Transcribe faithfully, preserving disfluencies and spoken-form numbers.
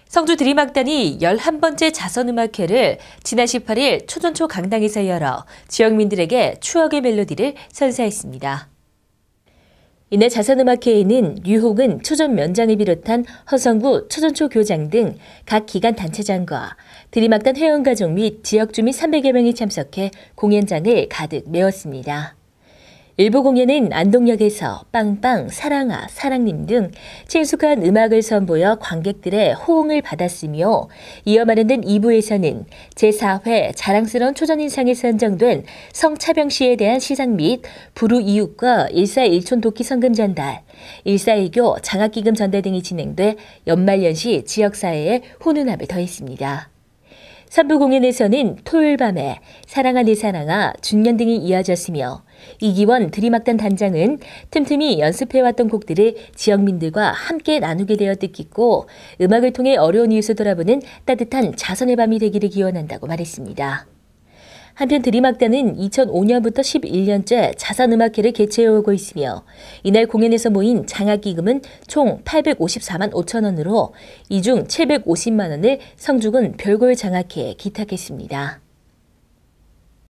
성주 드림악단이 열한 번째 자선음악회를 지난 십팔 일 초전초 강당에서 열어 지역민들에게 추억의 멜로디를 선사했습니다. 이날 자선음악회에는 류호근 초전 면장을 비롯한 허성구 초전초 교장 등 각 기관 단체장과 드림악단 회원가족 및 지역주민 삼백여 명이 참석해 공연장을 가득 메웠습니다. 일부 공연은 안동역에서 빵빵, 사랑아, 사랑님 등 친숙한 음악을 선보여 관객들의 호응을 받았으며 이어 마련된 이 부에서는 제사 회 자랑스러운 초전인상에 선정된 성차병 시에 대한 시상 및 불우 이웃과 일사일촌 도끼 성금 전달, 일사일교 장학기금 전달 등이 진행돼 연말연시 지역사회에 훈훈함을 더했습니다. 삼 부 공연에서는 토요일 밤에 사랑아 내 사랑아, 중년 등이 이어졌으며 이기원 드림악단 단장은 틈틈이 연습해왔던 곡들을 지역민들과 함께 나누게 되어 뜻깊고 음악을 통해 어려운 이웃을 돌아보는 따뜻한 자선의 밤이 되기를 기원한다고 말했습니다. 한편 드림악단은 이천오 년부터 십일 년째 자선음악회를 개최해오고 있으며 이날 공연에서 모인 장학기금은 총 팔백오십사만 오천 원으로 이 중 칠백오십만 원을 성주군 별골 장학회에 기탁했습니다.